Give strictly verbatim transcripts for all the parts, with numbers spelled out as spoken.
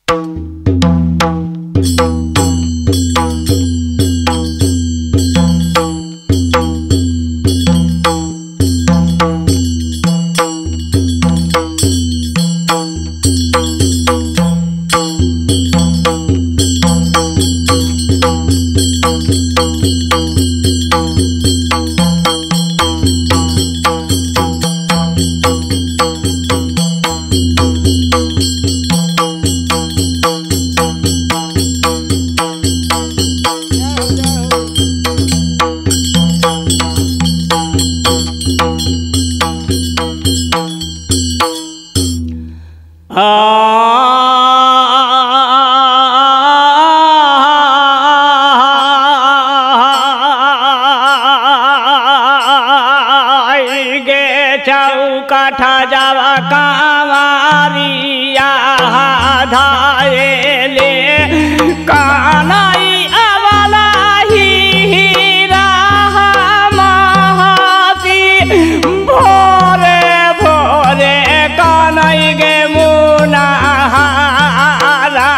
चौकठा जावा कांवरिया धायले कानाई अवला हीरा महाती भोरे भोरे कानाई गे मुनाहारा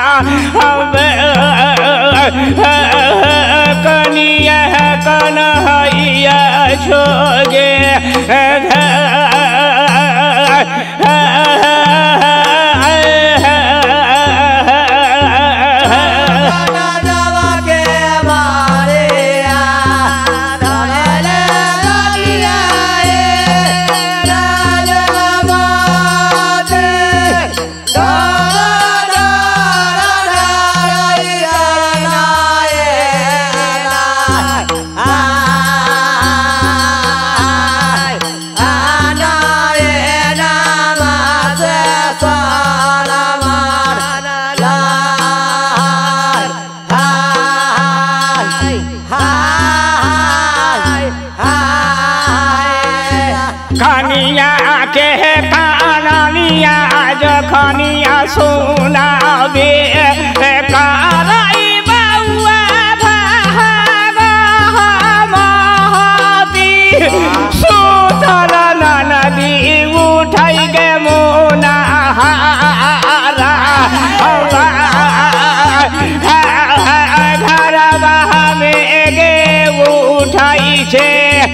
कनिया कन्हैया छोगे खनिया के कानिया जखनिया सुनाबे कराई बउआ भागमती सुतल नदी उठाई गे मुनाहारा घरवा में गे उठाई छे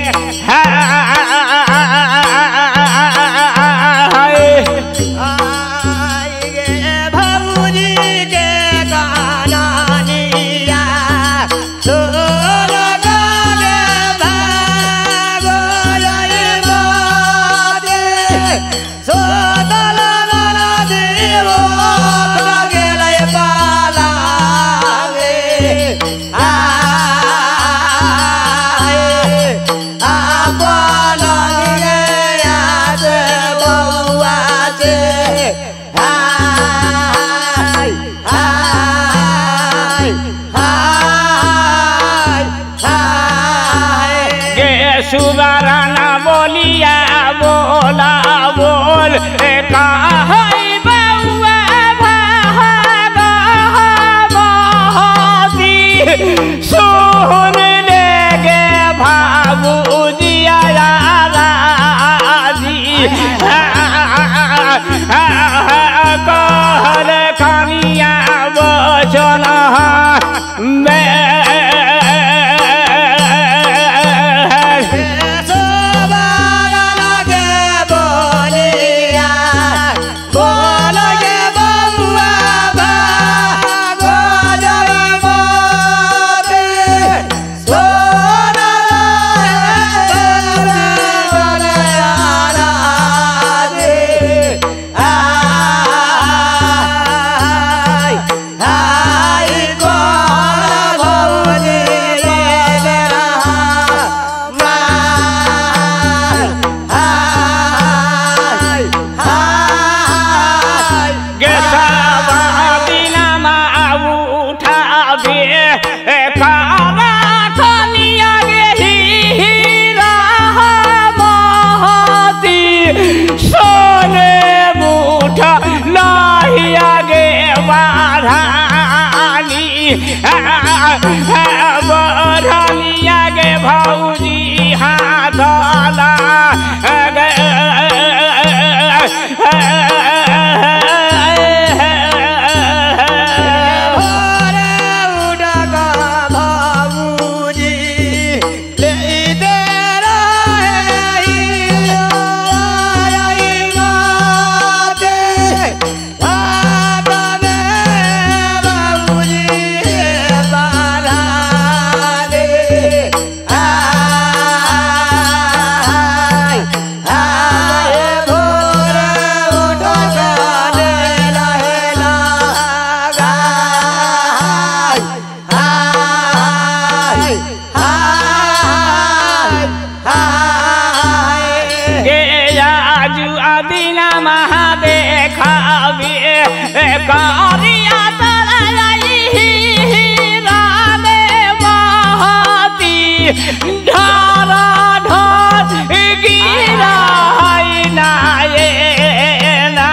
सुबराना बोलिया बोला बोल कहई बउआ भागमती सुन ले गे भाबूजिया राजी कहल कनिया बचन बरनिया गे भौजी हाथला बहरिया तरई रामे महती ढारा ढार गिरा नाये ना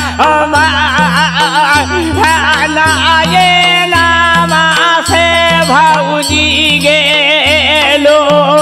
नाये नामा से भौजी गेलो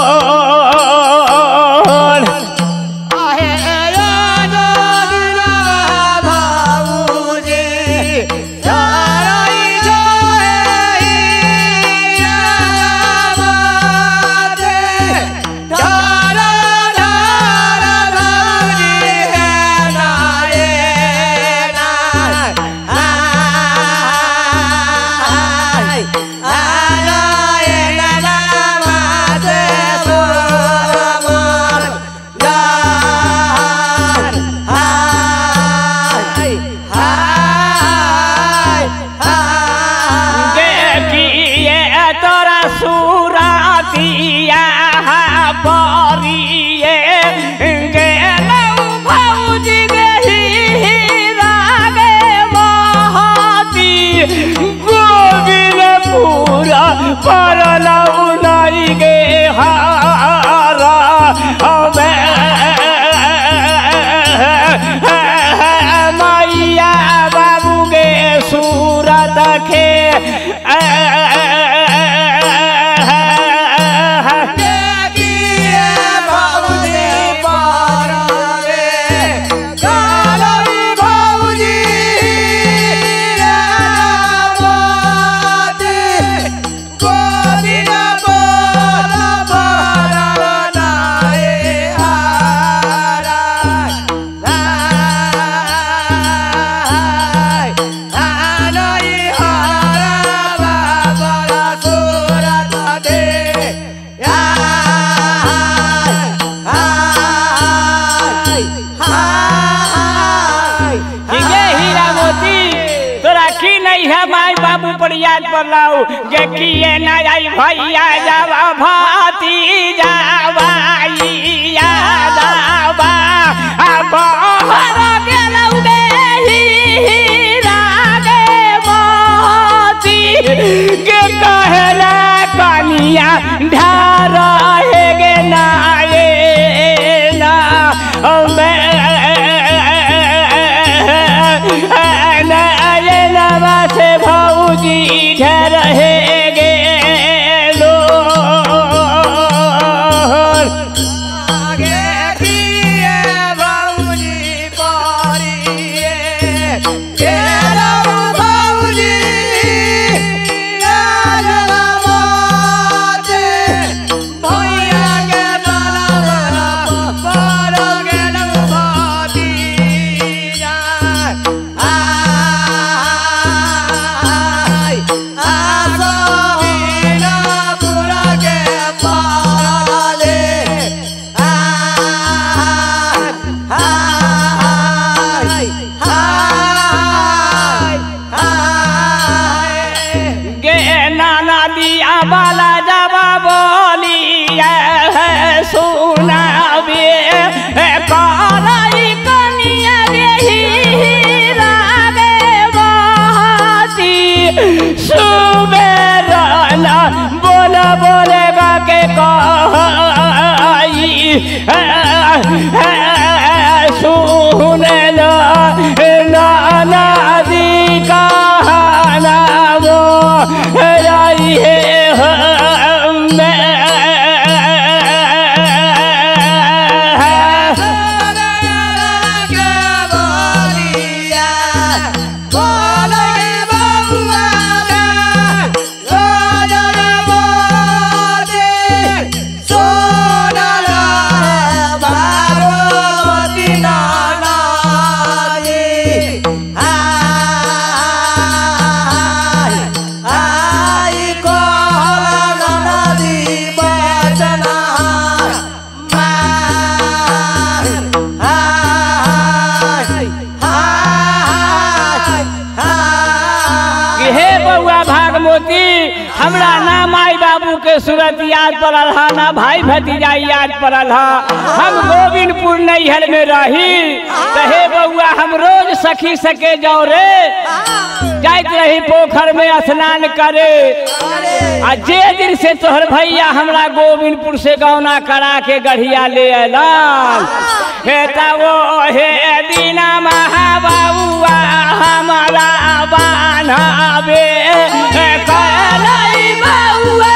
मैया बाबू गे सूरत खे याद पड़लाऊ जे किए न आई भैया जावा भाती जावा यादावा बहर गेलौ गे हीरा गे मोती के कहला कनिया ढार हे गे नाये ना नाये नवा से भौजी ढेर हे गे लो आगे किए भौजी पारिए तेरा भौजी यादवाते भैया के बलरा पर गे नवाती जा बाला जवाब बोलिए सुना कालाई कनिया हीरा गे महती सुबेरना बोल बोलेगा के कही सुन लो नाना दी कहना वो रही है हमरा ना माई बाबू के सूरत याद पड़ल हा ना भाई भतीजा याद पड़ल हा। हम गोविंदपुर नैहर में रही तो हे बउआ हम रोज सखी सके जाओ रे। जाइत रही पोखर में स्नान करे। आ जे दिन से तोहर भैया हमरा गोविंदपुर से गौना करा के गढ़िया ले अलन हे वो हे दीना महाबाबुआ हमारा बान्हावे कलई बाबुआ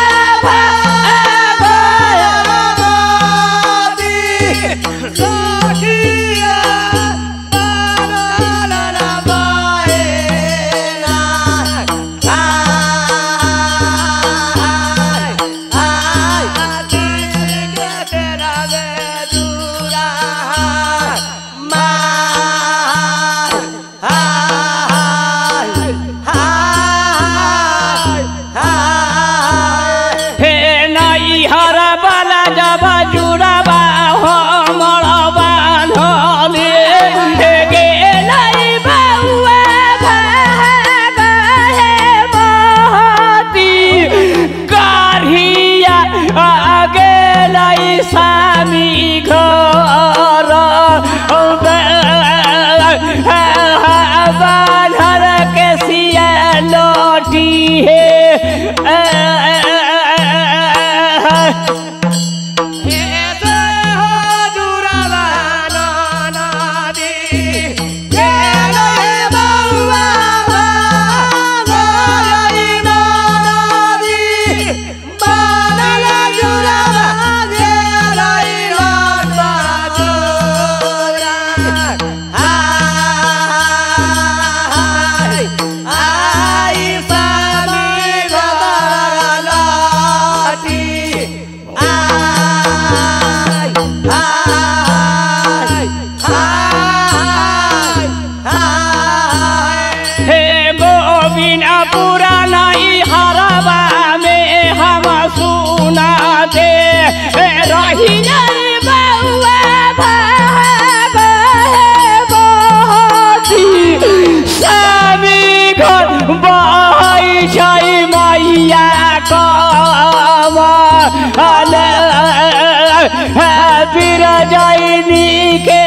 बिरजाइनी के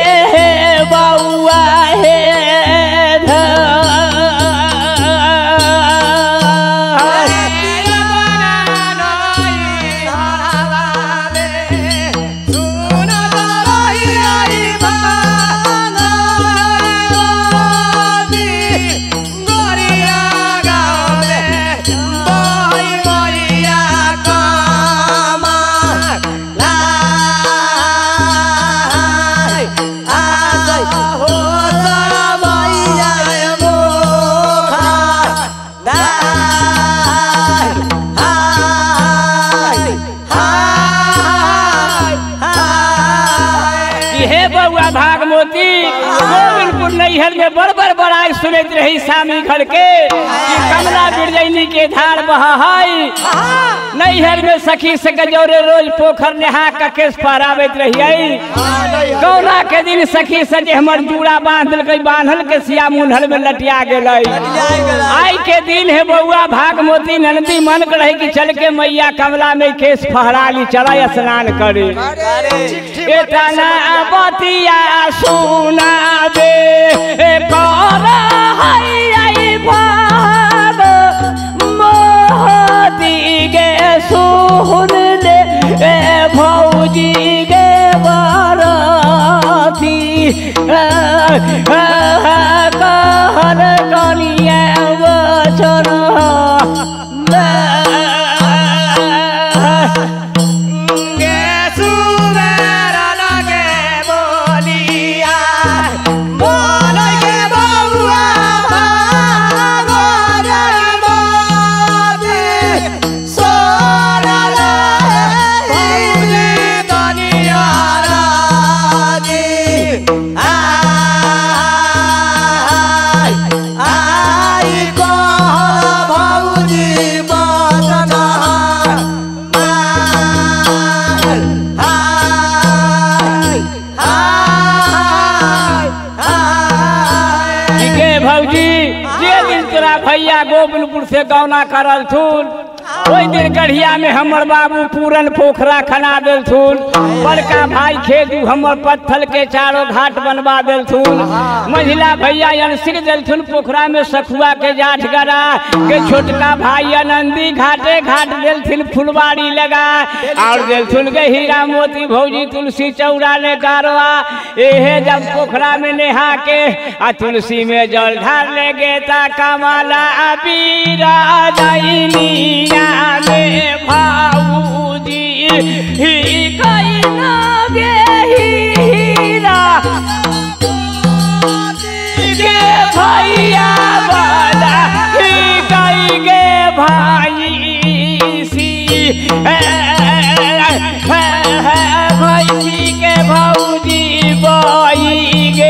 बउआ हे गोविंदपुर नैहर में बड़ बड़ बड़ाई सुनत रही सामी घर के कि कमला बिरजैनी के धार बहाई नैहर में सखी से गजौरे रोज पोखर नहा के केस फहरावत रही। गौना के दिन सखी से जे हमर जूड़ा बांधल गई बांधल के सिया मुन्हल में लटिया गई। आई के दिन है बउआ भागमती नंदी मन रहे कि चल के मैया कमला में केस फहरा ली चला स्नान करे। एतना बतिया सुना दे कर हई भाग मोहती गे सुन ले भौजी गे बरती कहर कनिया वचन भैया गोविंदपुर से गौना करल थून ओई दिन गढ़िया में हमर बाबू पूरन पोखरा खना देलथुन। बड़का भाई खेदू हमर पत्थल के चारों घाट बनवा देलथुन। महिला भैया अनसिक देलथुन पोखरा में सखुआ के जाठ गड़ा के। छोटका भाई आनंदी घाटे घाट देलथिन फुलवाड़ी लगा। और देलथुन के हीरा मोती भौजी तुलसी चौरा ने कारवा। एहे जब पोखरा में नेहा के आ तुलसी में जल ढार ले गे ता कमला बीरा जाइनिया में भाऊजी ही कई ना गे हीरा गे भैया वाला ही कई गे भाई सी भैसी के भौजी बई गे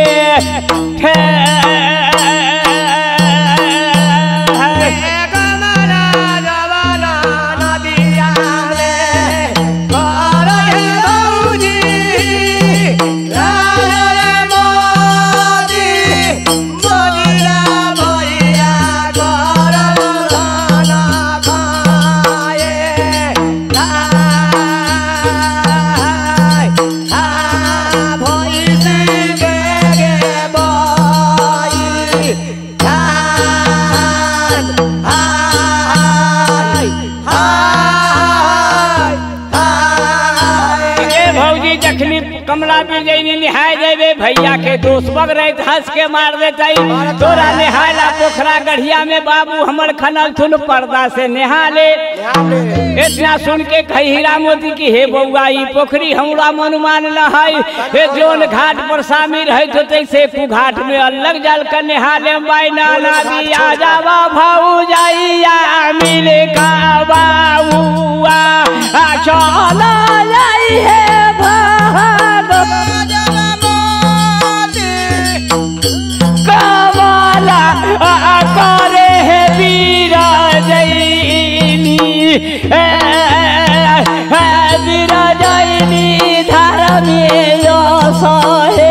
कमला बिरजैनी निहाय देवे भैया के दोस्त बग रहे हंस के मार देते। तोरा निहायला पोखरा गढ़िया में बाबू हमर खनल थुन पर्दा से नहा ले। इतना सुन के कही हीरा मोती की हे बउआ ई पोखरी हमरा मनुमान न है। हे जोन घाट पर शामिल है तो तैसे कु घाट में अलग जल कर नहा ले। बाई नाना दिया जावा भाऊ जाइया मिले का बाबूआ चला जाई है कमला करे है बीरा जैनी बीरा जैनी धारा में जो सहे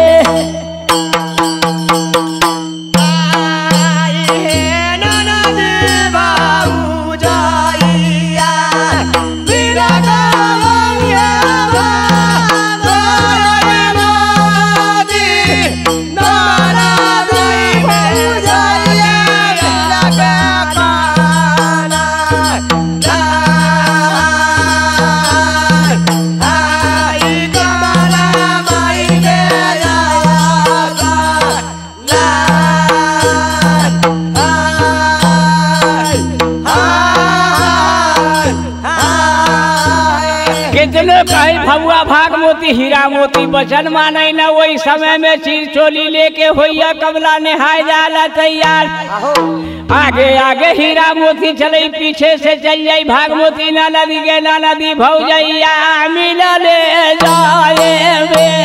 भगवा भाग मोती हीरा मोती बचन माने न वही समय में चीर चोली लेके होइया कमला नहाय जाला तैयार। आगे आगे हीरा मोती चले पीछे से चल जाई भाग मोती ना नदी के ना नदी भौजैया मिलले जाए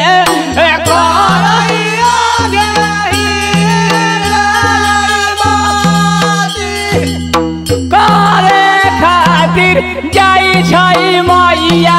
करे खातिर जाई छई मैया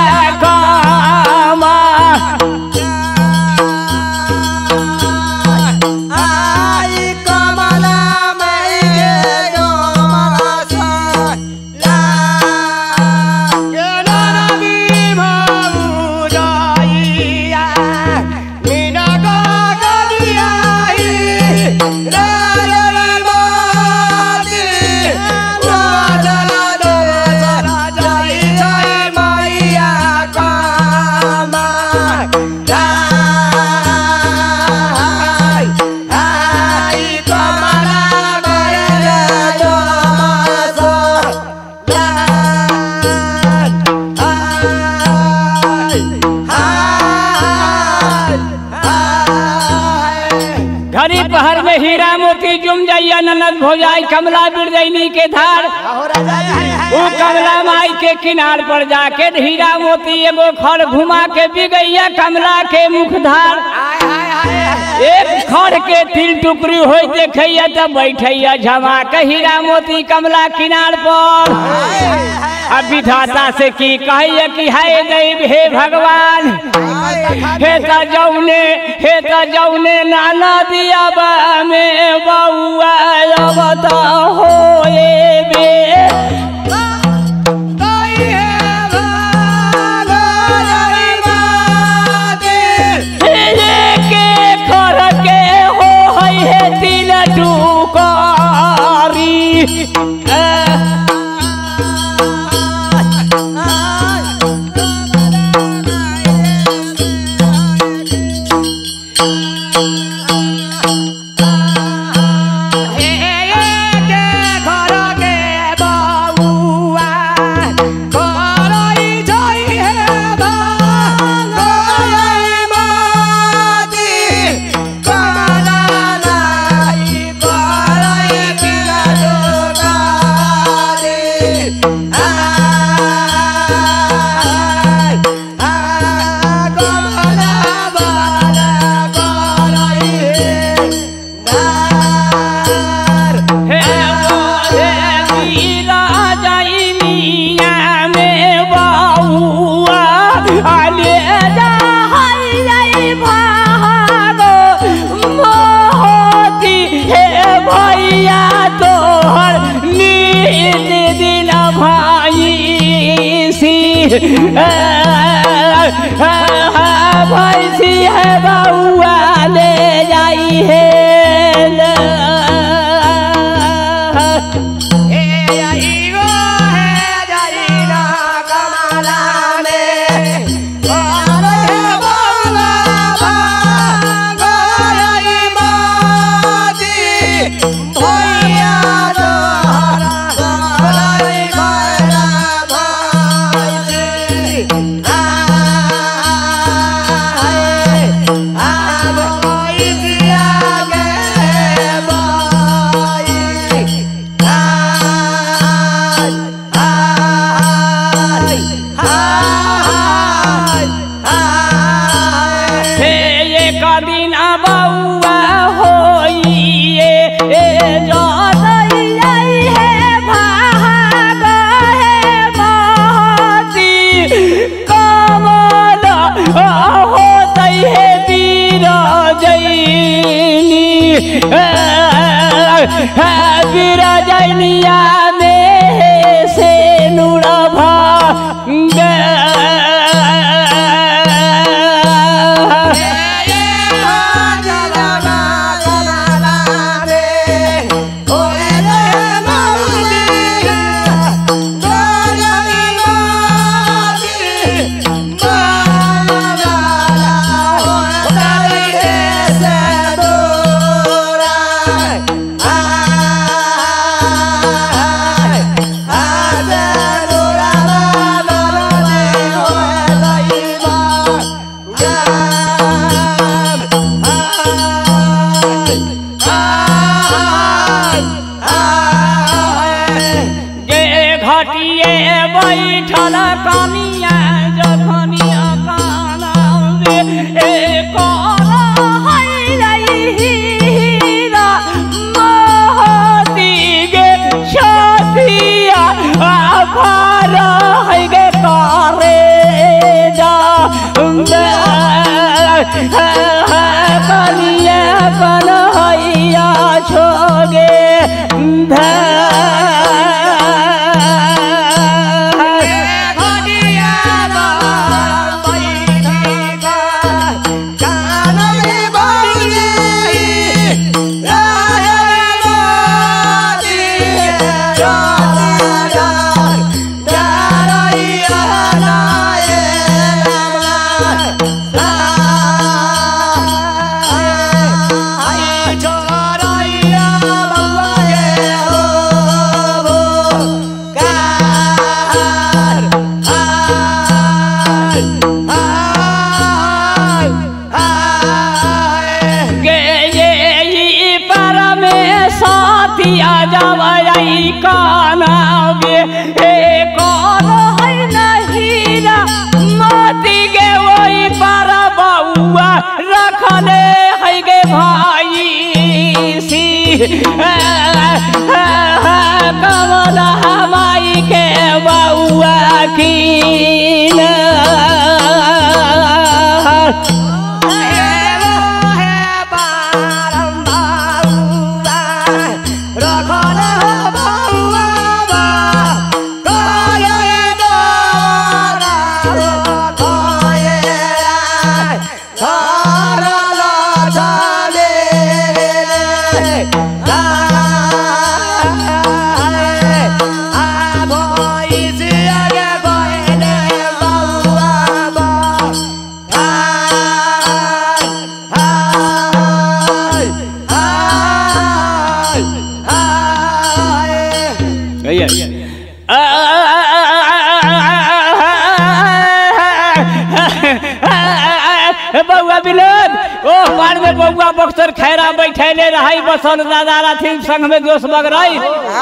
पहर में हीरा मोती जुम जाइया ननद भौजाई कमला बिरजैनी के धार। वो कमला माई के किनार पर जाके हीरा मोती एगो खड़ घुमा के बिगैया कमला के मुख धार। एक खड़ के तिल टुकड़ी हो देखैया तब बैठैया झमा के हीरा मोती कमला किनार पर। अब विधाता से की कहिए कि है देव हे भगवान हे ता जौने हे ता जौने नाना दिया बा में बउआ बता होए बे भैंसी है बउआ ले जाई है बिराजनिया में से नुड़ा भांग बैठल कनिया जखनिया काना एक मोहती गे छतिया आभार है गे करे जा कनिया कन्हैया छोगे काना गे एक है नहीं मोती गे वही पर बउआ रखले है गे भाई सी कमला माई के बउआ की Ah बउआ विनोद ओ पार में बउआ बक्सर खैरा बैठैले रही बसन दादा रथिन संग में दोस्त बग रही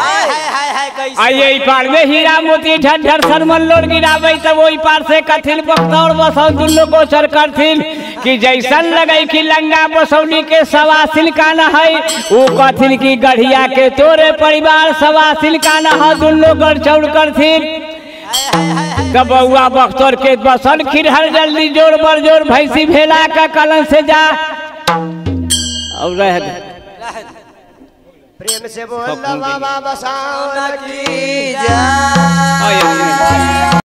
आइए पार में हीरा मोती ढर सरमन लोड गिरावे तब वही पार से कथिन बक्सौर बसौ दुल्लो गोचर करथिन कि जैसन लगे कि लंगा बसौनी के सवासिल का न है वो कथिन की गढ़िया के तोरे परिवार सवासिल का न है दुल्लो गढ़चौड़ करथिन कबुआ बख्तर के बसन खिरहर जल्दी जोर बर जोर भैंसी भेला का कलन से जा और रह प्रेम से बोल बाबा बसाओ की जा।